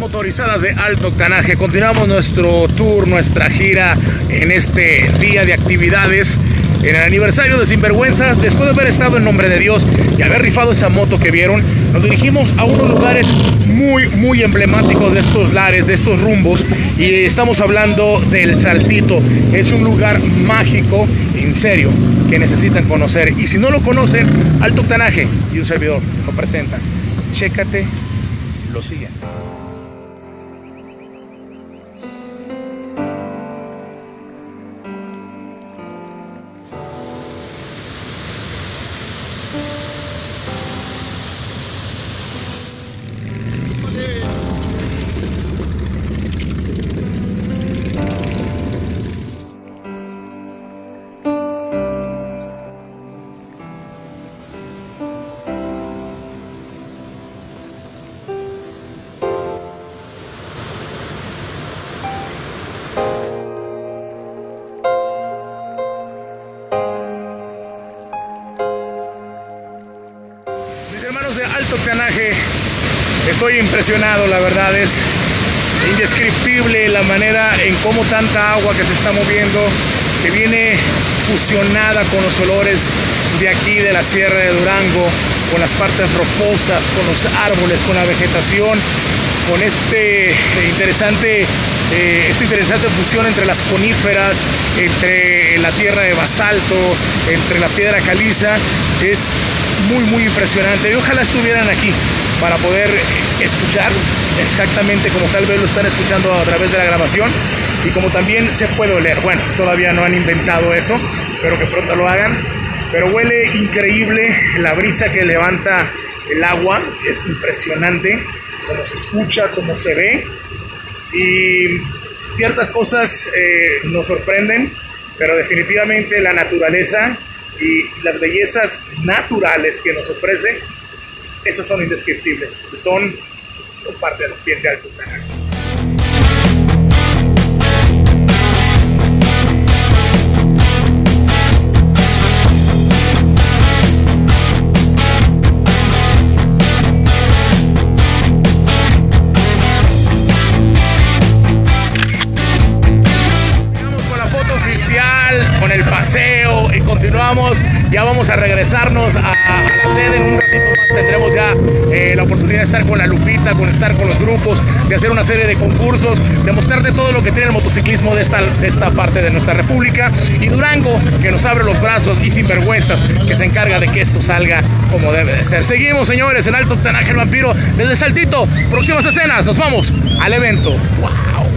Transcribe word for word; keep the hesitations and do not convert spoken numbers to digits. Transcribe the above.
motorizadas de alto octanaje. Continuamos nuestro tour, nuestra gira en este día de actividades, en el aniversario de Sinvergüenzas. Después de haber estado en Nombre de Dios y haber rifado esa moto que vieron, nos dirigimos a unos lugares muy, muy emblemáticos de estos lares, de estos rumbos, y estamos hablando del Saltito. Es un lugar mágico, en serio, que necesitan conocer. Y si no lo conocen, Alto Octanaje y un servidor lo presentan. Chécate lo siguiente. Hermanos de Alto Octanaje, estoy impresionado, la verdad es indescriptible la manera en cómo tanta agua que se está moviendo, que viene fusionada con los olores de aquí de la Sierra de Durango, con las partes rocosas, con los árboles, con la vegetación, con este interesante, eh, esta interesante fusión entre las coníferas, entre la tierra de basalto, entre la piedra caliza. Es muy muy impresionante y ojalá estuvieran aquí para poder escuchar exactamente como tal vez lo están escuchando a través de la grabación, y como también se puede oler. Bueno, todavía no han inventado eso, espero que pronto lo hagan, pero huele increíble. La brisa que levanta el agua es impresionante, como se escucha, como se ve, y ciertas cosas eh, nos sorprenden, pero definitivamente la naturaleza y las bellezas naturales que nos ofrece, esas son indescriptibles, son, son parte del ambiente de Alto Octanaje. Con el paseo y continuamos. Ya vamos a regresarnos a, a la sede. En un ratito más tendremos ya eh, la oportunidad de estar con la Lupita, con estar con los grupos, de hacer una serie de concursos, de mostrarte todo lo que tiene el motociclismo de esta, de esta parte de nuestra república, y Durango, que nos abre los brazos, y Sinvergüenzas, que se encarga de que esto salga como debe de ser. Seguimos, señores, en Alto Octanaje, el vampiro desde Saltito. Próximas escenas, nos vamos al evento. ¡Wow!